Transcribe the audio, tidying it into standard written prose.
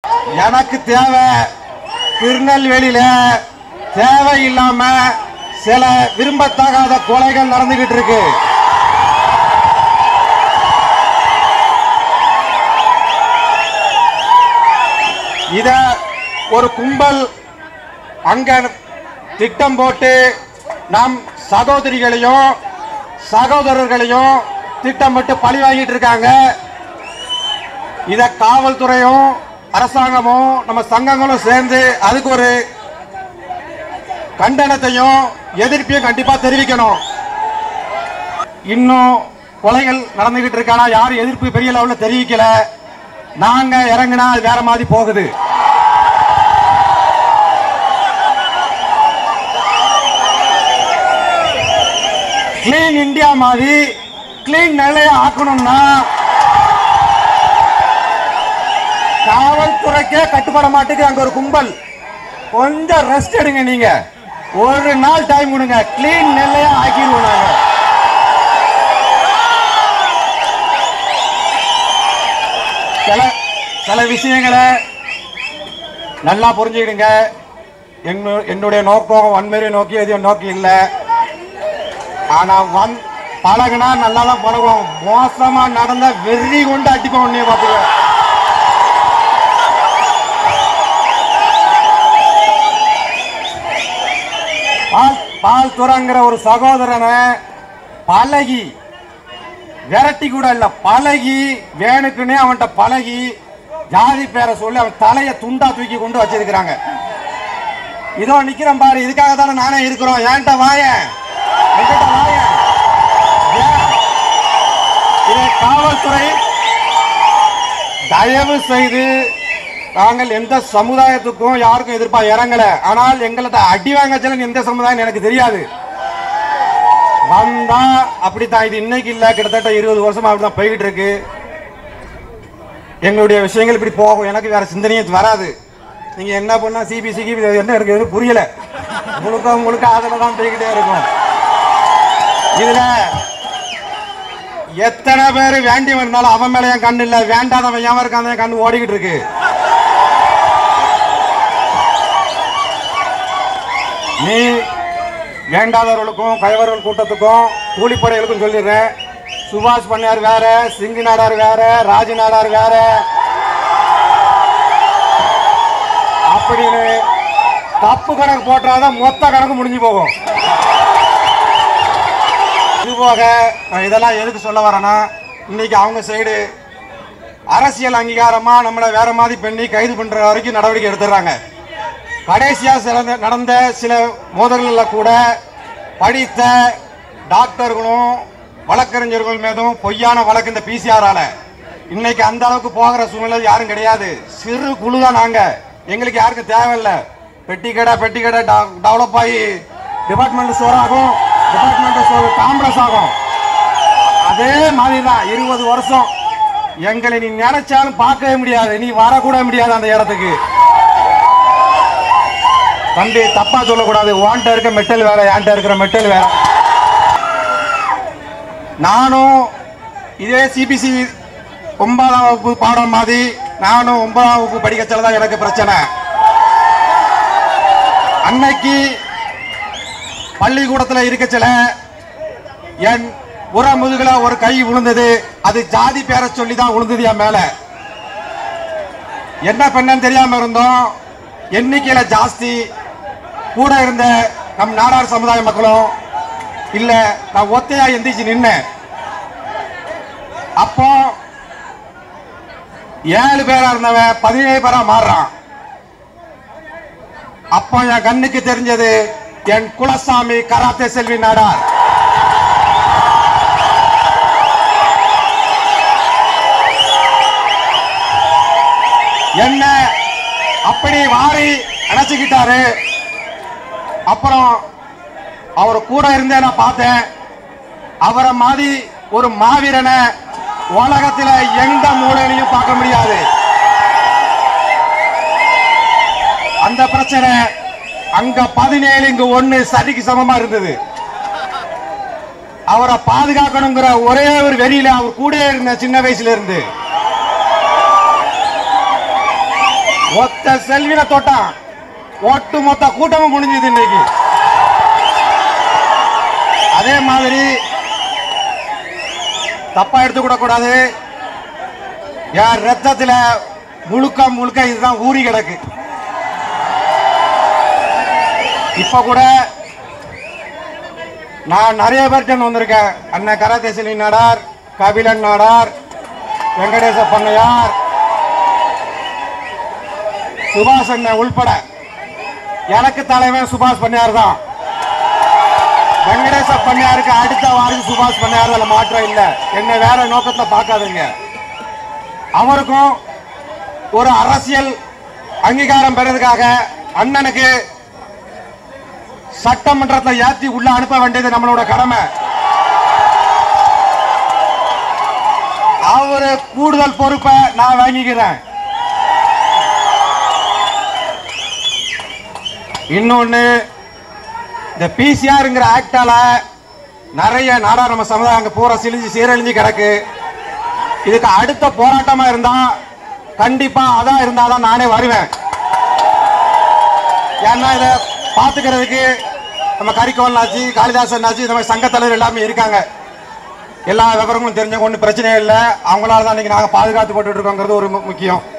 எனக்கு தேவை திருநெல்வேலியில தேவையில்லாம சில விரும்பத்தகாத கொலைகள் நடந்துகிட்டு இருக்கு. இத ஒரு கும்பல் அங்க திட்டம் போட்டு நம் சகோதரிகளையும் சகோதரர்களையும் திட்டமிட்டு பழி வாங்கிட்டு இருக்காங்க. இத காவல்துறையும் அரசாங்கமும் நம்ம சங்கங்களும் சேர்ந்து அதுக்கு ஒரு கண்டனத்தையும் எதிர்ப்பையும் கண்டிப்பா தெரிவிக்கணும். இன்னும் கொலைகள் நடந்துகிட்டு இருக்கானா யாரும் எதிர்ப்பு பெரிய லெவலில் தெரிவிக்கல. நாங்க இறங்கினா அது வேற மாதிரி போகுது. கிளீன் இந்தியா மாதிரி கிளீன் நிலையை ஆக்கணும்னா காவல்துறைக்கே கட்டுப்பட மாட்டேங்குது. அங்க ஒரு கும்பல் கொஞ்சம் ரெஸ்ட் எடுங்க. நீங்க ஒரு நாள் டைம் கொடுங்க, கிளீன் நெல்லையா ஆக்கிடுவோம். நாங்க சில விஷயங்களை நல்லா புரிஞ்சுக்கிடுங்க. என்னுடைய நோக்கம் வன்முறை நோக்கி எதையும் நோக்கி இல்லை. ஆனா பழகுனா நல்லா தான் பழகுவோம். மோசமா நடந்த வெறி கொண்டு அடிப்போம். உன்னைய பார்த்துக்க. பால் துறங்கிற ஒரு சகோதரனை பழகி விரட்டி கூட இல்ல, பழகி வேணுக்குன்னே அவன்கிட்ட பழகி ஜாதி பேரை சொல்லி அவன் தலைய துண்டா தூக்கி கொண்டு வச்சிருக்கிறாங்க. இதோ நிக்கிறேன் பாரு, இதுக்காக தானே நானே இருக்கிறோம். ஏன்ட்ட வாயேன், இதை காவல்துறை தயவு செய்து நாங்கள் எந்த சமுதாயத்துக்கும் யாருக்கும் எதிர்ப்பா இறங்கல. ஆனால் எங்கள்ட்ட அடி வாங்கச்சல எந்த சமுதாயம் எனக்கு தெரியாது. வந்தா அப்படித்தான். இது இன்னைக்கு இல்ல, கிட்டத்தட்ட 20 வருஷமா அப்படிதான் போய்கிட்டு இருக்கு. எங்களுடைய விஷயங்கள் இப்படி போகும். எனக்கு வேற சிந்தனையும் வராது. நீங்க என்ன பண்ணா சிபிசிக்கு என்ன இருக்கு எதுவும் புரியல. முழுக்க அதில் தான் போய்கிட்டே இருக்கும். இதுல எத்தனை பேர் வேண்டி வந்தாலும் அவன் மேல என் கண்ணு இல்ல, வேண்டாதவன் ஏன் இருக்கான் என் கண்ணு ஓடிக்கிட்டு இருக்கு. நீ வேண்டாதவர்களுக்கும் கைவர்கள் கூட்டத்துக்கும் கூலிப்படைகளுக்கும் சொல்லிடுறேன். சுபாஷ் பண்ணார் வேற, சிங்கு நாடார் வேற, ராஜு நாடார் வேற அப்படின்னு தப்பு கணக்கு போட்டாதான் மொத்த கணக்கு முடிஞ்சு போகும். இதுபோக இதெல்லாம் எதுக்கு சொல்ல வரேன்னா, இன்னைக்கு அவங்க சைடு அரசியல் அங்கீகாரமா நம்மளை வேற மாதிரி பண்ணி கைது பண்ற வரைக்கும் நடவடிக்கை எடுத்துறாங்க. கடைசியா நடந்த சில மோதல்களில் கூட படித்த டாக்டர்களும் வழக்கறிஞர்கள் மீதும் பொய்யான வழக்கு இந்த பிசிஆரால இன்னைக்கு அந்த அளவுக்கு போகிற சூழ்நிலை யாரும் கிடையாது. சிறு குழு தான் நாங்க. எங்களுக்கு யாருக்கும் தேவையில்லை. பெட்டி கடை டெவலப் ஆகி டிபார்ட்மெண்ட் ஸ்டோர் ஆகும், டிபார்ட்மெண்ட் ஸ்டோர் காம்ப்ளெக்ஸ் ஆகும். அதே மாதிரி தான் 20 வருஷம் எங்களை நீ நினைச்சாலும் பார்க்கவே முடியாது, நீ வரக்கூட முடியாது அந்த இடத்துக்கு. தம்பி தப்பா சொல்லக்கூடாது. வாண்ட இருக்க மெட்டல் வேற, ஏன்ட்ட இருக்கிற மெட்டல் வேற. நானும் இதே சிபிசி 9ஆம் வகுப்பு பாடம் மாதிரி நானும் 9ஆம் வகுப்பு படிக்கச்சல தான் எனக்கு பிரச்சனை. அன்னைக்கு பள்ளிக்கூடத்தில் இருக்கச்சல என் உர முதுகுல ஒரு கை விழுந்தது. அது ஜாதி பேரை சொல்லி தான் விழுந்தது என் மேல. என்ன பண்ணன்னு தெரியாம இருந்தோம். எண்ணிக்கையில ஜாஸ்தி கூட இருந்த நம் நாடார் சமுதாய மக்களும் இல்ல, நான் ஒத்தையா எந்திரிச்சு நின்னேன். அப்போ 7 பேரா இருந்தவன் 17 பேரா மாறுறான். அப்போ என் கண்ணுக்கு தெரிஞ்சது என் குலசாமி கராத்தே செல்வி நாடார். என்ன அப்படி வாரி அணைச்சுக்கிட்டாரு. அப்புறம் அவர் கூட இருந்தே நான் பார்த்தேன். அவரை மாதிரி ஒரு மாவீரனை உலகத்தில் எந்த மூலையிலையும் பார்க்க முடியாது. அந்த பிரச்சனை அங்க 17 இங்க 1 சரிக்கு சமமா இருந்தது. அவரை பாதுகாக்கணுங்கிற ஒரே ஒரு வெறியில அவர் கூட இருந்த சின்ன வயசுல இருந்து ஒத்த செல்வின தொட்டான், ஒட்டு மொத்த கூட்டமும் முடிஞ்சது இன்னைக்கு. அதே மாதிரி தப்பா எடுத்துக்கூட கூடாது. யார் ரத்தத்துல முழுக்க முழுக்க இதுதான் ஊறி கிடக்கு. இப்ப கூட நான் நிறைய பேர்கிட்ட வந்திருக்கேன். அண்ணன் கராத்தேசிலி நாடார், கபிலன் நாடார், வெங்கடேச பண்ணையார், சுபாஷ் அண்ணன் உள்பட. எனக்கு தலைவன் சுபாஷ் பண்ணையார் தான். வெங்கடேச பண்ணையாருக்கு அடுத்த வாரம் சுபாஷ் பண்ணையார், அதில் மாற்றம் இல்லை. என்ன வேற நோக்கத்தில் பார்க்காதுங்க. அவருக்கும் ஒரு அரசியல் அங்கீகாரம் பெறதுக்காக அண்ணனுக்கு சட்டமன்றத்தில் ஏற்றி உள்ள அனுப்ப வேண்டியது நம்மளோட கடமை. அவரு கூடுதல் பொறுப்பை நான் வாங்கிக்கிறேன். இன்னொன்னு, இந்த பிசிஆர்ங்கிற ஆக்டால நிறைய நாடா நம்ம சமுதாயம் அங்க பூரா சீரழிஞ்சு கிடக்கு. இதுக்கு அடுத்த போராட்டமா இருந்தா கண்டிப்பா அதான் இருந்தாதான் நானே வருவேன். ஏன்னா இதை பாத்துக்கிறதுக்கு நம்ம கரிக்கோல் ஆச்சு, காளிதாசன் ஆச்சு, இந்த மாதிரி சங்க தலைவர் எல்லாமே இருக்காங்க. எல்லா விவரங்களும் தெரிஞ்சவங்க, ஒன்றும் பிரச்சனையே இல்லை. அவங்களால தான் இன்னைக்கு நாங்கள் பாதுகாத்து போட்டு இருக்கோங்கிறது ஒரு முக்கியம்.